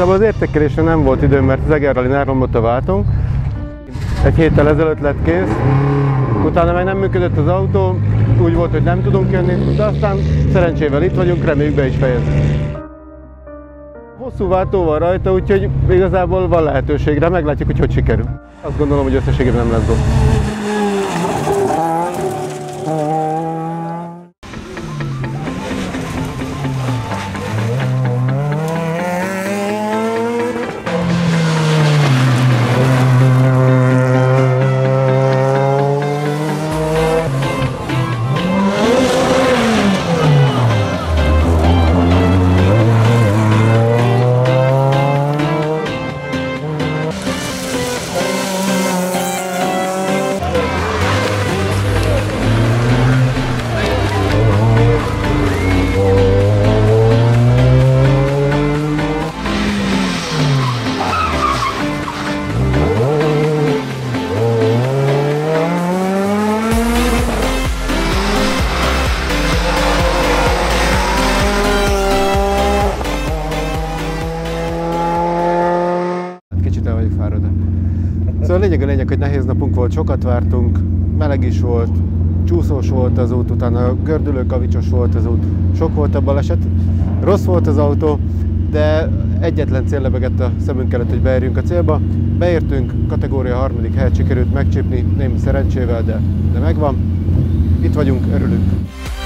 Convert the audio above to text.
Igazából az értékelésre nem volt időm, mert az Egerralin elromlott a váltónk. Egy héttel ezelőtt lett kész, utána meg nem működött az autó, úgy volt, hogy nem tudunk jönni, de aztán szerencsével itt vagyunk, reméljük be is fejezzük. Hosszú váltó van rajta, úgyhogy igazából van lehetőségre, meglátjuk, hogy sikerül. Azt gondolom, hogy összességében nem lesz gond. Szóval a lényeg, hogy nehéz napunk volt, sokat vártunk, meleg is volt, csúszós volt az út, utána gördülőkavicsos volt az út, sok volt a baleset, rossz volt az autó, de egyetlen cél lebegett a szemünk előtt, hogy beérjünk a célba. Beértünk, kategória 3. helyet sikerült megcsípni, némi szerencsével, de megvan. Itt vagyunk, örülünk.